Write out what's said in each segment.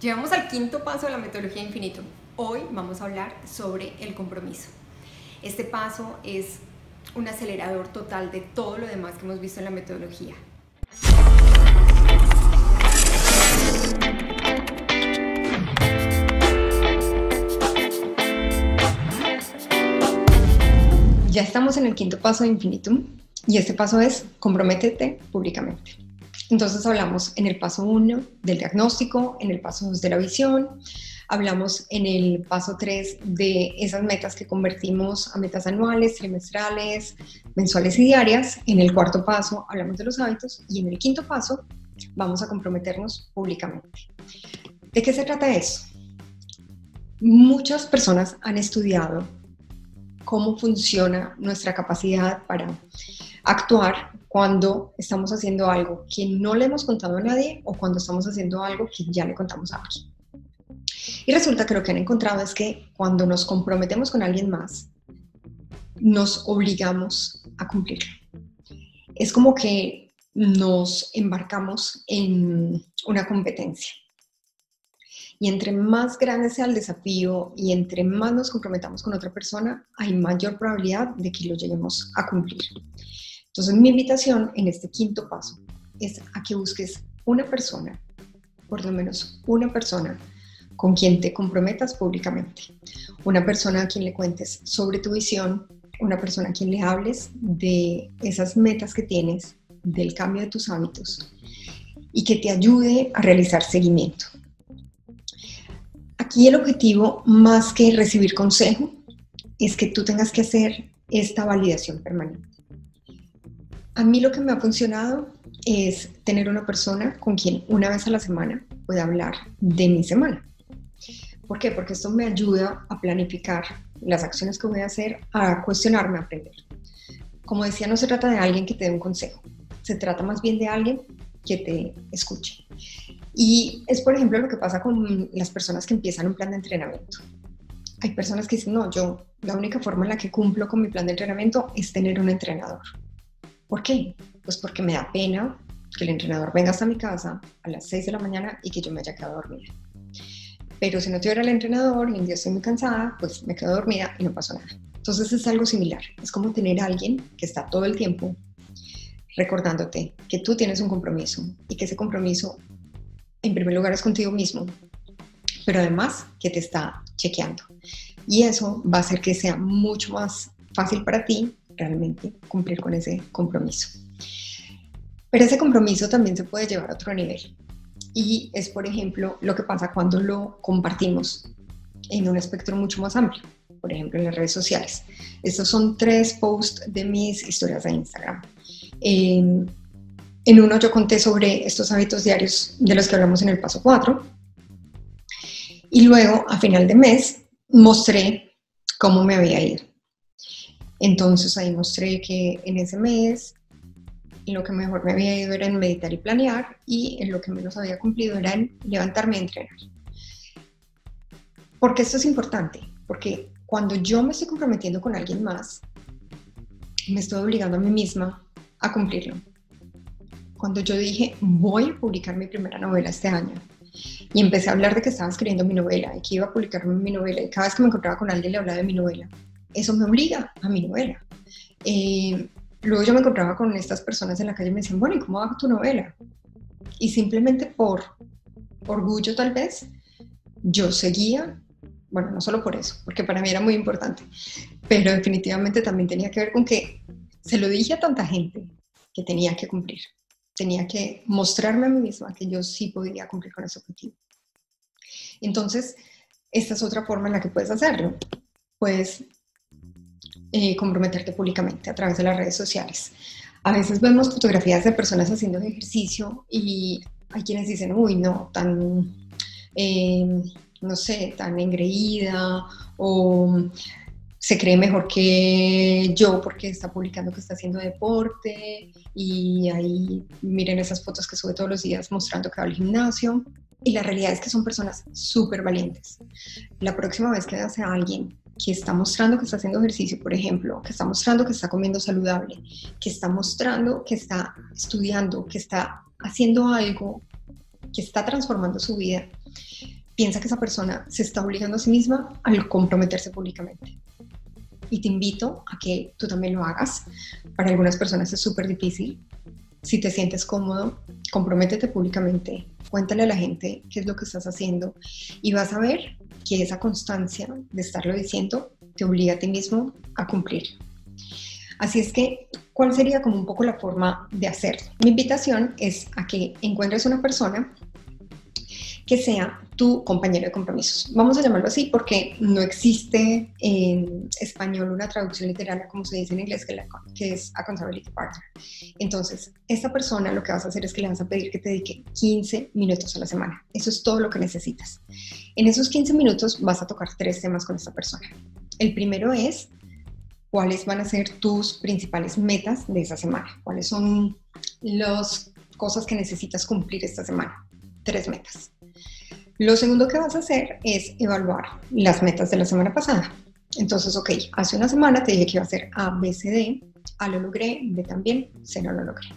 Llegamos al quinto paso de la metodología infinito. Hoy vamos a hablar sobre el compromiso. Este paso es un acelerador total de todo lo demás que hemos visto en la metodología. Ya estamos en el quinto paso de Infinitum y este paso es comprométete públicamente. Entonces hablamos en el paso 1 del diagnóstico, en el paso 2 de la visión, hablamos en el paso 3 de esas metas que convertimos a metas anuales, trimestrales, mensuales y diarias. En el cuarto paso hablamos de los hábitos y en el quinto paso vamos a comprometernos públicamente. ¿De qué se trata eso? Muchas personas han estudiado cómo funciona nuestra capacidad para actuar cuando estamos haciendo algo que no le hemos contado a nadie o cuando estamos haciendo algo que ya le contamos a alguien. Y resulta que lo que han encontrado es que cuando nos comprometemos con alguien más, nos obligamos a cumplirlo. Es como que nos embarcamos en una competencia. Y entre más grande sea el desafío y entre más nos comprometamos con otra persona, hay mayor probabilidad de que lo lleguemos a cumplir. Entonces, mi invitación en este quinto paso es a que busques una persona, por lo menos una persona, con quien te comprometas públicamente. Una persona a quien le cuentes sobre tu visión, una persona a quien le hables de esas metas que tienes, del cambio de tus hábitos y que te ayude a realizar seguimiento. Aquí el objetivo, más que recibir consejo, es que tú tengas que hacer esta validación permanente. A mí lo que me ha funcionado es tener una persona con quien una vez a la semana pueda hablar de mi semana. ¿Por qué? Porque esto me ayuda a planificar las acciones que voy a hacer, a cuestionarme, a aprender. Como decía, no se trata de alguien que te dé un consejo, se trata más bien de alguien que te escuche. Y es, por ejemplo, lo que pasa con las personas que empiezan un plan de entrenamiento. Hay personas que dicen, no, yo la única forma en la que cumplo con mi plan de entrenamiento es tener un entrenador. ¿Por qué? Pues porque me da pena que el entrenador venga hasta mi casa a las 6 de la mañana y que yo me haya quedado dormida. Pero si no tuviera el entrenador y un día estoy muy cansada, pues me quedo dormida y no pasó nada. Entonces es algo similar. Es como tener a alguien que está todo el tiempo recordándote que tú tienes un compromiso y que ese compromiso en primer lugar es contigo mismo, pero además que te está chequeando. Y eso va a hacer que sea mucho más fácil para ti realmente cumplir con ese compromiso. Pero ese compromiso también se puede llevar a otro nivel. Y es, por ejemplo, lo que pasa cuando lo compartimos en un espectro mucho más amplio. Por ejemplo, en las redes sociales. Estos son 3 posts de mis historias de Instagram. En uno yo conté sobre estos hábitos diarios de los que hablamos en el paso 4. Y luego, a final de mes, mostré cómo me había ido. Entonces ahí mostré que en ese mes lo que mejor me había ido era en meditar y planear, y en lo que menos había cumplido era en levantarme y entrenar. ¿Por qué esto es importante? Porque cuando yo me estoy comprometiendo con alguien más, me estoy obligando a mí misma a cumplirlo. Cuando yo dije, voy a publicar mi primera novela este año, y empecé a hablar de que estaba escribiendo mi novela y que iba a publicar mi novela, y cada vez que me encontraba con alguien le hablaba de mi novela, eso me obliga a mi novela. Luego yo me encontraba con estas personas en la calle y me decían, bueno, ¿y cómo va tu novela? Y simplemente por orgullo tal vez, yo seguía, bueno, no solo por eso, porque para mí era muy importante, pero definitivamente también tenía que ver con que se lo dije a tanta gente que tenía que cumplir. Tenía que mostrarme a mí misma que yo sí podía cumplir con ese objetivo. Entonces, esta es otra forma en la que puedes hacerlo. Puedes comprometerte públicamente a través de las redes sociales. A veces vemos fotografías de personas haciendo ejercicio y hay quienes dicen, uy, no, tan, no sé, tan engreída, o se cree mejor que yo porque está publicando que está haciendo deporte, y ahí miren esas fotos que sube todos los días mostrando que va al gimnasio. Y la realidad es que son personas súper valientes. La próxima vez que veas a alguien que está mostrando que está haciendo ejercicio, por ejemplo, que está mostrando que está comiendo saludable, que está mostrando que está estudiando, que está haciendo algo, que está transformando su vida, piensa que esa persona se está obligando a sí misma al comprometerse públicamente. Y te invito a que tú también lo hagas. Para algunas personas es súper difícil. Si te sientes cómodo, comprométete públicamente, cuéntale a la gente qué es lo que estás haciendo y vas a ver que esa constancia de estarlo diciendo te obliga a ti mismo a cumplir. Así es que, ¿cuál sería como un poco la forma de hacerlo? Mi invitación es a que encuentres una persona que sea tu compañero de compromisos. Vamos a llamarlo así porque no existe en español una traducción literal, como se dice en inglés, que es accountability partner. Entonces, esta persona lo que vas a hacer es que le vas a pedir que te dedique 15 minutos a la semana. Eso es todo lo que necesitas. En esos 15 minutos vas a tocar 3 temas con esta persona. El primero es cuáles van a ser tus principales metas de esa semana. ¿Cuáles son las cosas que necesitas cumplir esta semana? 3 metas. Lo segundo que vas a hacer es evaluar las metas de la semana pasada. Entonces, ok, hace una semana te dije que iba a hacer A, B, C, D. A lo logré, B también, C no lo logré.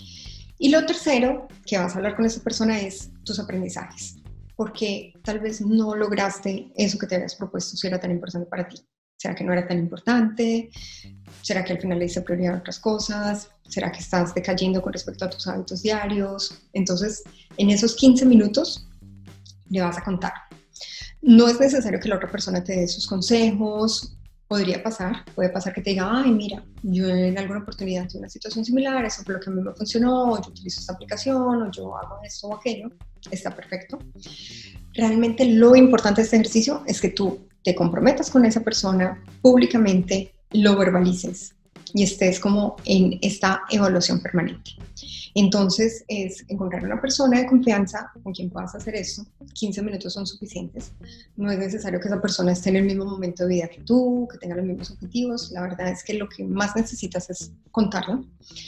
Y lo tercero que vas a hablar con esa persona es tus aprendizajes. Porque tal vez no lograste eso que te habías propuesto si era tan importante para ti. ¿Será que no era tan importante? ¿Será que al final le hice prioridad a otras cosas? ¿Será que estás decayendo con respecto a tus hábitos diarios? Entonces, en esos 15 minutos le vas a contar. No es necesario que la otra persona te dé sus consejos. Puede pasar que te diga, ay, mira, yo en alguna oportunidad tuve una situación similar, eso fue lo que a mí me funcionó, o yo utilizo esta aplicación, o yo hago esto o aquello. Está perfecto. Realmente lo importante de este ejercicio es que tú te comprometas con esa persona públicamente, lo verbalices y estés como en esta evaluación permanente. Entonces es encontrar una persona de confianza con quien puedas hacer eso. 15 minutos son suficientes. No es necesario que esa persona esté en el mismo momento de vida que tú, que tenga los mismos objetivos. La verdad es que lo que más necesitas es contarlo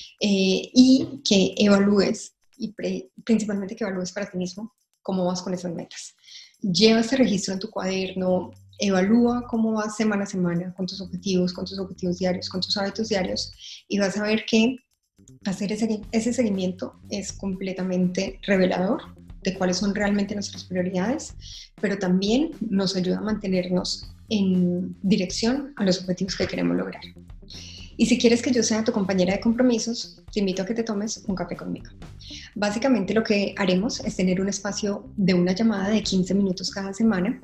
y que evalúes y principalmente que evalúes para ti mismo cómo vas con esas metas. Lleva este registro en tu cuaderno, evalúa cómo vas semana a semana con tus objetivos diarios, con tus hábitos diarios y vas a ver que hacer ese seguimiento es completamente revelador de cuáles son realmente nuestras prioridades, pero también nos ayuda a mantenernos en dirección a los objetivos que queremos lograr. Y si quieres que yo sea tu compañera de compromisos, te invito a que te tomes un café conmigo. Básicamente lo que haremos es tener un espacio de una llamada de 15 minutos cada semana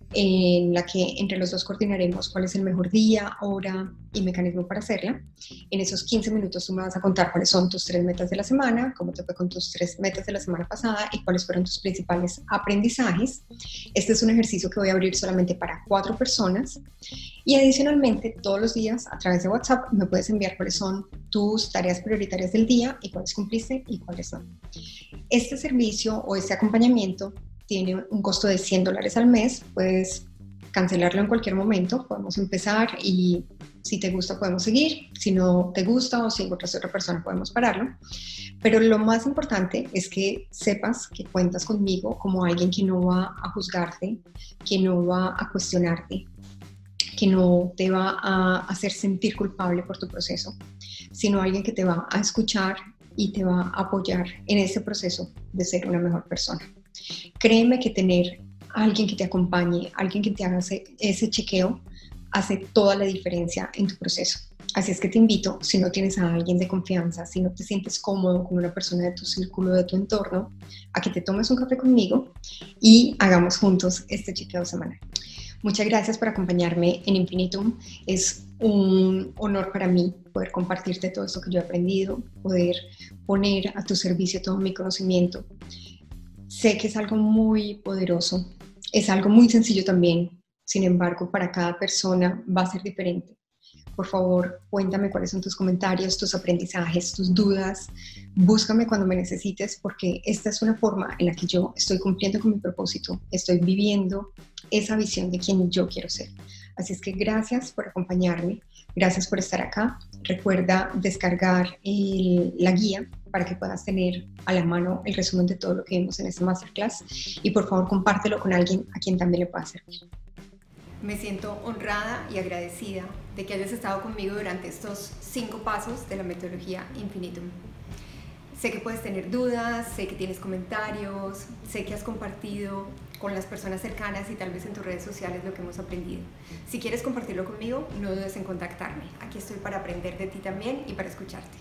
en la que entre los dos coordinaremos cuál es el mejor día, hora y mecanismo para hacerla. En esos 15 minutos tú me vas a contar cuáles son tus 3 metas de la semana, cómo te fue con tus 3 metas de la semana pasada y cuáles fueron tus principales aprendizajes. Este es un ejercicio que voy a abrir solamente para 4 personas y adicionalmente todos los días a través de WhatsApp me puedes enviar cuáles son tus tareas prioritarias del día y cuáles cumpliste y cuáles no. Este servicio o este acompañamiento tiene un costo de $100 al mes, puedes cancelarlo en cualquier momento, podemos empezar y si te gusta podemos seguir, si no te gusta o si encuentras otra persona podemos pararlo, pero lo más importante es que sepas que cuentas conmigo como alguien que no va a juzgarte, que no va a cuestionarte, que no te va a hacer sentir culpable por tu proceso, sino alguien que te va a escuchar y te va a apoyar en ese proceso de ser una mejor persona. Créeme que tener a alguien que te acompañe, alguien que te haga ese chequeo, hace toda la diferencia en tu proceso. Así es que te invito, si no tienes a alguien de confianza, si no te sientes cómodo con una persona de tu círculo, de tu entorno, a que te tomes un café conmigo y hagamos juntos este chequeo semanal. Muchas gracias por acompañarme en Infinitum. Es un honor para mí poder compartirte todo esto que yo he aprendido, poder poner a tu servicio todo mi conocimiento. Sé que es algo muy poderoso, es algo muy sencillo también, sin embargo, para cada persona va a ser diferente. Por favor, cuéntame cuáles son tus comentarios, tus aprendizajes, tus dudas. Búscame cuando me necesites porque esta es una forma en la que yo estoy cumpliendo con mi propósito, estoy viviendo esa visión de quien yo quiero ser. Así es que gracias por acompañarme, gracias por estar acá. Recuerda descargar la guía para que puedas tener a la mano el resumen de todo lo que vimos en esta masterclass y por favor compártelo con alguien a quien también le pueda servir. Me siento honrada y agradecida de que hayas estado conmigo durante estos 5 pasos de la metodología Infinitum. Sé que puedes tener dudas, sé que tienes comentarios, sé que has compartido con las personas cercanas y tal vez en tus redes sociales lo que hemos aprendido. Si quieres compartirlo conmigo, no dudes en contactarme. Aquí estoy para aprender de ti también y para escucharte.